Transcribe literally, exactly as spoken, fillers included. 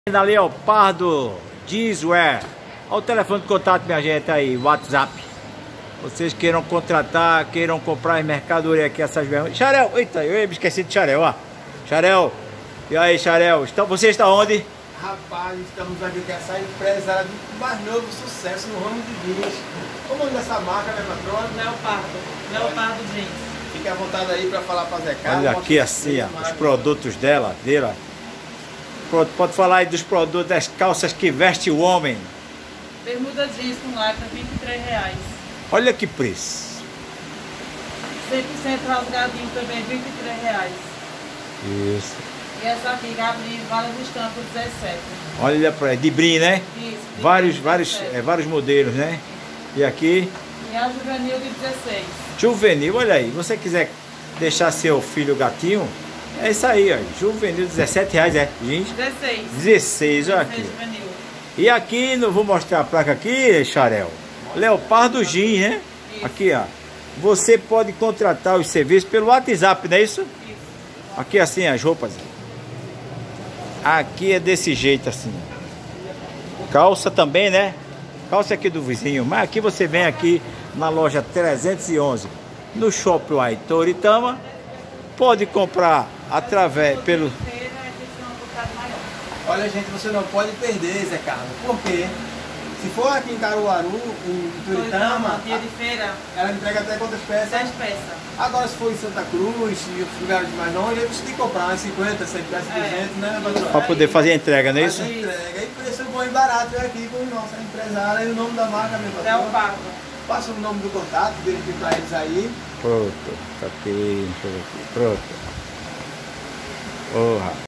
Da Leopardo Jeanswear. Olha o telefone de contato, minha gente, aí, WhatsApp. Vocês queiram contratar, queiram comprar em mercadoria aqui, essas vergonhas. Xarel, eita, eu me esqueci de Xarel, ó. Xarel, e aí, Xarel, estão, você está onde? Rapaz, estamos aqui com essa empresária do mais novo sucesso no ramo de jeans. Como é o nome dessa marca, minha patrona? Leopardo, Leopardo Jeans. Fique à vontade aí para falar para Zé Carlos. Olha aqui assim, ó, os produtos dela, dele, ó. Pode falar aí dos produtos, das calças que veste o homem. Bermuda jeans com lacra, vinte e três reais. Olha que preço. cem por cento rasgadinho também, vinte e três reais. Isso. E essa aqui, Gabriel, várias estampas, dezessete. Olha pra de brim, né? Isso. Vários, vários, é, vários modelos, né? E aqui? E a juvenil de dezesseis. Juvenil, olha aí. Você quiser deixar seu filho gatinho, é isso aí, ó. Juvenil, dezessete reais, é? Jeans? dezesseis. dezesseis, olha aqui. Juvenil. E aqui, não vou mostrar a placa aqui, Xarel. Leopardo Jeans, né? Isso. Aqui, ó. Você pode contratar os serviços pelo WhatsApp, não é isso? Isso. Aqui assim, as roupas. Aqui é desse jeito assim. Calça também, né? Calça aqui do vizinho. Mas aqui você vem aqui na loja trezentos e onze, no Shopping Uai Toritama. Pode comprar através pelo... Olha, gente, você não pode perder, Zé Carlos. Por quê? Se for aqui em Caruaru, em Toritama, dia de feira, ela entrega até quantas peças? dez peças. Agora, se for em Santa Cruz e outros lugares mais longe, aí você tem que comprar umas cinquenta, cem peças, É. duzentas, né, patrão? Para poder fazer a entrega, não é isso? Fazer entrega. E preço bom e barato é aqui com o nosso empresário e o nome da marca, meu patrão. Leopardo. Passa o nome do contato, verifique para eles aí. Pronto, tá aqui, deixa eu ver aqui. Pronto. Porra.